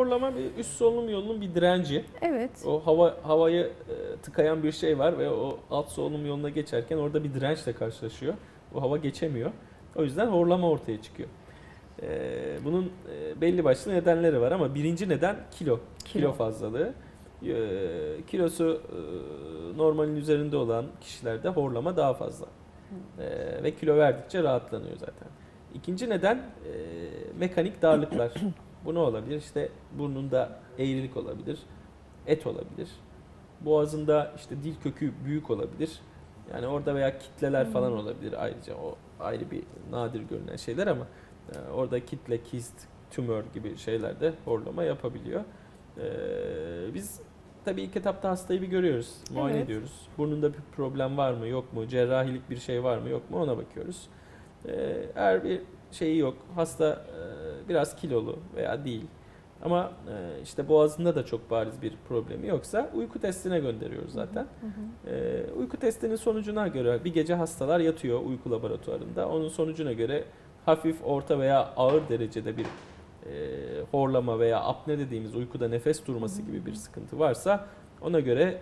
horlama bir üst solunum yolunun bir direnci. Evet. O havayı tıkayan bir şey var ve o alt solunum yoluna geçerken orada bir dirençle karşılaşıyor. O hava geçemiyor. O yüzden horlama ortaya çıkıyor. Bunun belli başlı nedenleri var ama birinci neden kilo fazlalığı. Kilosu normalin üzerinde olan kişilerde horlama daha fazla. Ve kilo verdikçe rahatlanıyor zaten. İkinci neden mekanik darlıklar. Bu ne olabilir? İşte burnunda eğrilik olabilir, et olabilir. Boğazında işte dil kökü büyük olabilir. Yani orada veya kitleler falan olabilir ayrıca. O ayrı bir nadir görünen şeyler ama orada kitle, kist, tümör gibi şeyler de horlama yapabiliyor. Biz tabii ilk etapta hastayı bir görüyoruz, muayene ediyoruz. Burnunda bir problem var mı, yok mu, cerrahilik bir şey var mı, yok mu ona bakıyoruz. Eğer bir şeyi yok, hasta biraz kilolu veya değil ama işte boğazında da çok bariz bir problemi yoksa uyku testine gönderiyoruz zaten. Uyku testinin sonucuna göre bir gece hastalar yatıyor uyku laboratuvarında. Onun sonucuna göre hafif, orta veya ağır derecede bir horlama veya apne dediğimiz uykuda nefes durması gibi bir sıkıntı varsa ona göre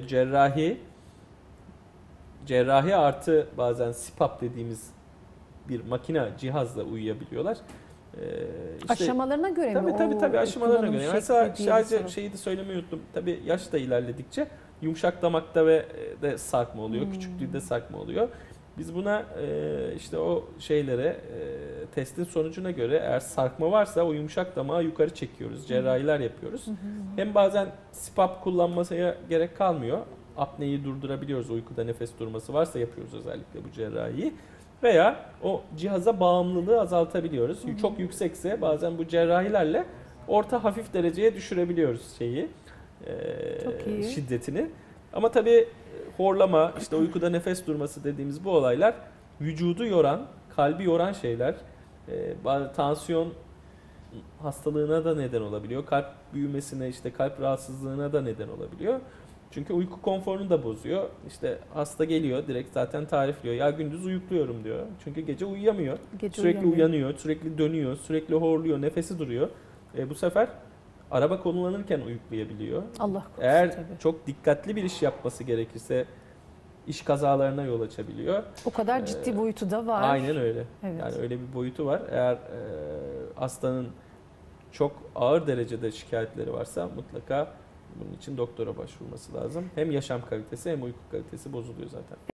cerrahi artı bazen CPAP dediğimiz bir makine cihazla uyuyabiliyorlar. Aşamalarına göre mi? Tabii aşamalarına göre. Mesela sadece bir şeyi de söylemeyi unuttum. Tabii yaş da ilerledikçe yumuşak damakta ve de sarkma oluyor. Küçüklüğünde sarkma oluyor. Biz buna işte o şeylere testin sonucuna göre eğer sarkma varsa o yumuşak damağı yukarı çekiyoruz. Cerrahiler yapıyoruz. Hem bazen CPAP kullanmasına gerek kalmıyor. Apneyi durdurabiliyoruz. Uykuda nefes durması varsa yapıyoruz özellikle bu cerrahiyi. Veya o cihaza bağımlılığı azaltabiliyoruz. Çok yüksekse bazen bu cerrahilerle orta hafif dereceye düşürebiliyoruz şiddetini. Ama tabii horlama, işte uykuda nefes durması dediğimiz bu olaylar vücudu yoran, kalbi yoran şeyler. Tansiyon hastalığına da neden olabiliyor. Kalp büyümesine, işte kalp rahatsızlığına da neden olabiliyor. Çünkü uyku konforunu da bozuyor. İşte hasta geliyor direkt zaten tarifliyor. Ya gündüz uyukluyorum diyor. Çünkü gece uyuyamıyor. Sürekli uyanıyor, sürekli dönüyor, sürekli horluyor, nefesi duruyor. Bu sefer araba kullanırken uyuklayabiliyor. Allah korusun, Eğer tabii. çok dikkatli bir iş yapması gerekirse iş kazalarına yol açabiliyor. O kadar ciddi boyutu da var. Aynen öyle. Evet. Yani öyle bir boyutu var. Eğer hastanın çok ağır derecede şikayetleri varsa mutlaka bunun için doktora başvurması lazım. Hem yaşam kalitesi hem uyku kalitesi bozuluyor zaten.